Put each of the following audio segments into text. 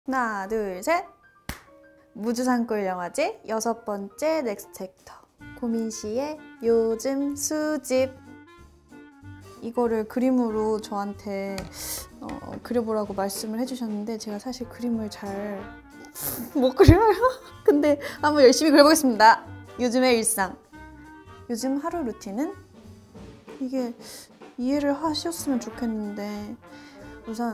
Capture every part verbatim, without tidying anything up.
하나, 둘, 셋! 무주산골 영화제 여섯 번째 넥스트 챕터 고민씨의 요즘 수집. 이거를 그림으로 저한테 어, 그려보라고 말씀을 해주셨는데 제가 사실 그림을 잘 못 그려요. 근데 한번 열심히 그려보겠습니다. 요즘의 일상. 요즘 하루 루틴은 이게 이해를 하셨으면 좋겠는데 우선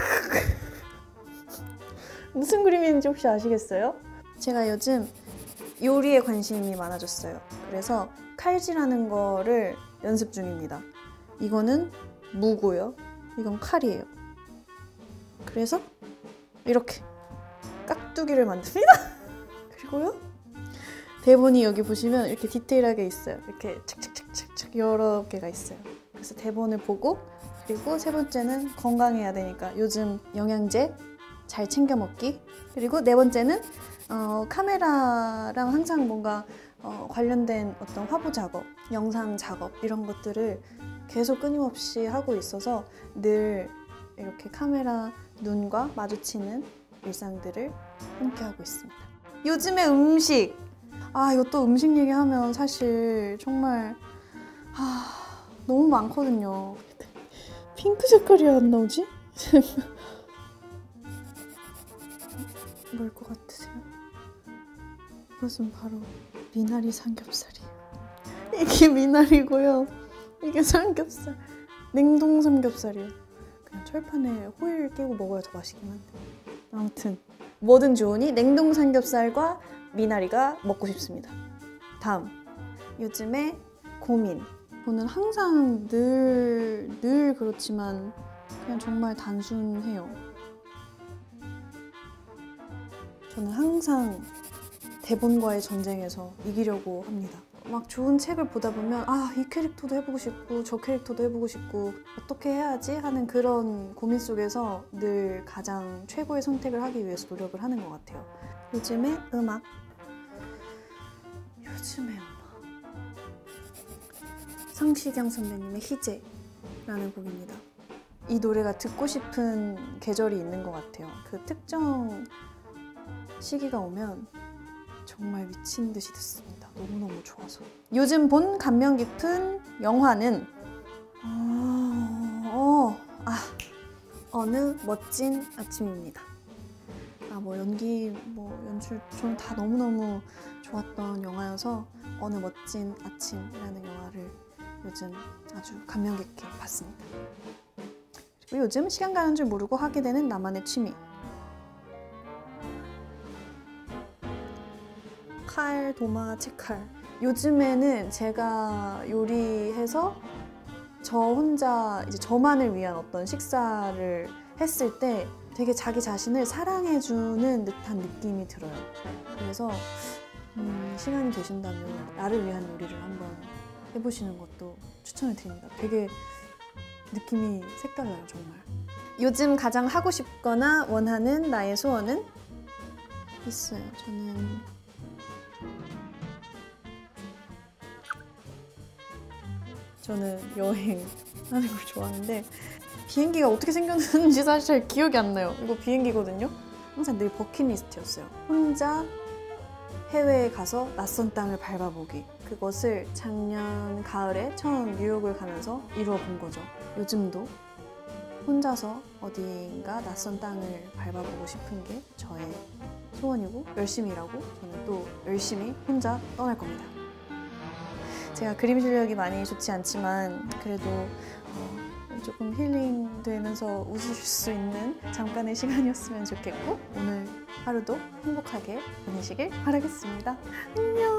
무슨 그림인지 혹시 아시겠어요? 제가 요즘 요리에 관심이 많아졌어요. 그래서 칼질하는 거를 연습 중입니다. 이거는 무고요. 이건 칼이에요. 그래서 이렇게 깍두기를 만듭니다. 그리고요. 대본이 여기 보시면 이렇게 디테일하게 있어요. 이렇게 착착착착착 여러 개가 있어요. 그래서 대본을 보고 그리고 세 번째는 건강해야 되니까 요즘 영양제 잘 챙겨 먹기. 그리고 네 번째는 어, 카메라랑 항상 뭔가 어, 관련된 어떤 화보 작업, 영상 작업 이런 것들을 계속 끊임없이 하고 있어서 늘 이렇게 카메라 눈과 마주치는 일상들을 함께 하고 있습니다. 요즘의 음식! 아, 이것도 음식 얘기하면 사실 정말 아, 너무 많거든요. 핑크 색깔이 안 나오지? 뭘 것 같으세요? 이것은 바로 미나리 삼겹살이에요. 이게 미나리고요. 이게 삼겹살. 냉동 삼겹살이에요. 그냥 철판에 호일 끼고 먹어야 더 맛있긴 한데. 아무튼 뭐든 좋으니 냉동 삼겹살과 미나리가 먹고 싶습니다. 다음. 요즘에 고민. 저는 항상 늘, 늘 그렇지만 그냥 정말 단순해요. 저는 항상 대본과의 전쟁에서 이기려고 합니다. 막 좋은 책을 보다 보면 아, 이 캐릭터도 해보고 싶고 저 캐릭터도 해보고 싶고 어떻게 해야지 하는 그런 고민 속에서 늘 가장 최고의 선택을 하기 위해서 노력을 하는 것 같아요. 요즘의 음악. 요즘의 음악. 성시경 선배님의 희재라는 곡입니다. 이 노래가 듣고 싶은 계절이 있는 것 같아요. 그 특정 시기가 오면 정말 미친 듯이 듣습니다. 너무너무 좋아서. 요즘 본 감명 깊은 영화는 어, 어, 아, 어느 멋진 아침입니다. 아, 뭐 연기, 뭐 연출 저는 다 너무너무 좋았던 영화여서 어느 멋진 아침이라는 영화를 요즘 아주 감명 깊게 봤습니다. 그리고 요즘 시간 가는 줄 모르고 하게 되는 나만의 취미. 칼, 도마, 채칼. 요즘에는 제가 요리해서 저 혼자 이제 저만을 위한 어떤 식사를 했을 때 되게 자기 자신을 사랑해주는 듯한 느낌이 들어요. 그래서 음, 시간이 되신다면 나를 위한 요리를 한번 해보시는 것도 추천을 드립니다. 되게 느낌이 색달라요, 정말. 요즘 가장 하고 싶거나 원하는 나의 소원은? 있어요. 저는 저는 여행하는 걸 좋아하는데 비행기가 어떻게 생겼는지 사실 잘 기억이 안 나요. 이거 비행기거든요. 항상 늘 버킷리스트였어요. 혼자 해외에 가서 낯선 땅을 밟아보기. 그것을 작년 가을에 처음 뉴욕을 가면서 이루어 본 거죠. 요즘도 혼자서 어딘가 낯선 땅을 밟아보고 싶은 게 저의 소원이고 열심히 일하고 저는 또 열심히 혼자 떠날 겁니다. 제가 그림 실력이 많이 좋지 않지만 그래도 어, 조금 힐링되면서 웃으실 수 있는 잠깐의 시간이었으면 좋겠고 오늘 하루도 행복하게 보내시길 바라겠습니다. 안녕!